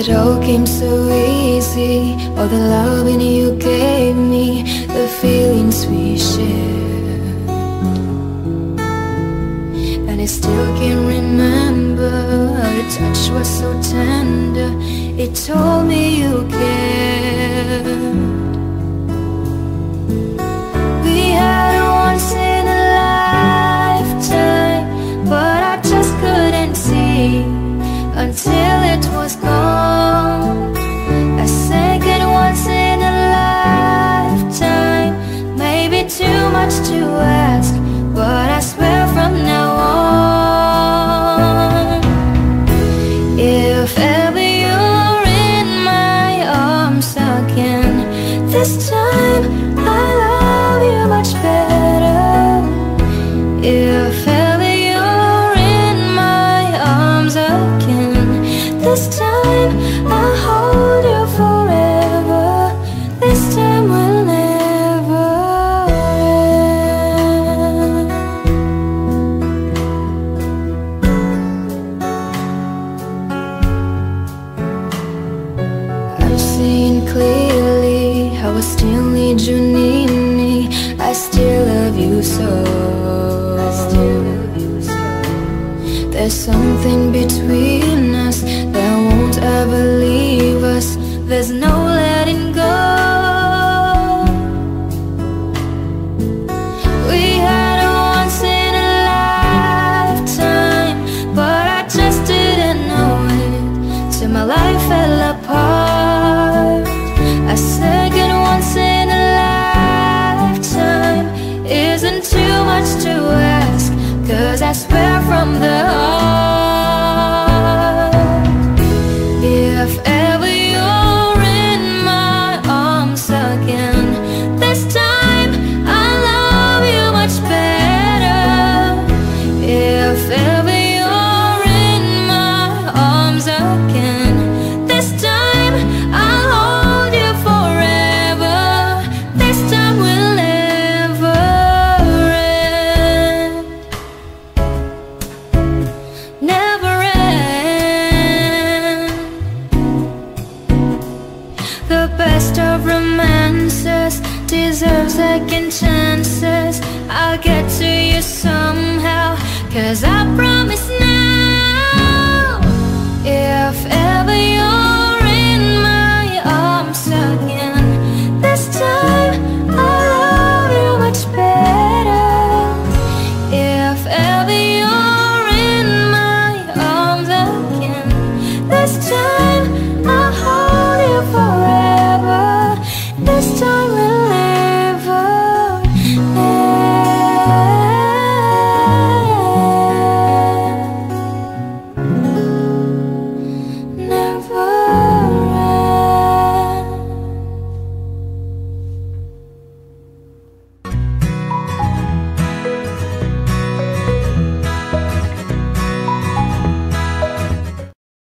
It all came so easy, all the loving you gave me, the feelings we shared. And I still can remember how your touch was so tender. It told me you cared. We had a once in a lifetime, but I just couldn't see until it was gone. I sang it once in a lifetime, maybe too much to ask, but I swear from now on, if ever you're in my arms again, this time I love you much better. If ever you're in my arms again, this time I'll hold you forever. This time will never end. I'm seeing clearly how I still need you near me. I still love you so. There's something between us that won't ever leave us. There's no letting go. We had a once in a lifetime, but I just didn't know it till my life fell apart. I said it once in a lifetime isn't too much to ask, 'cause I swear from the heart,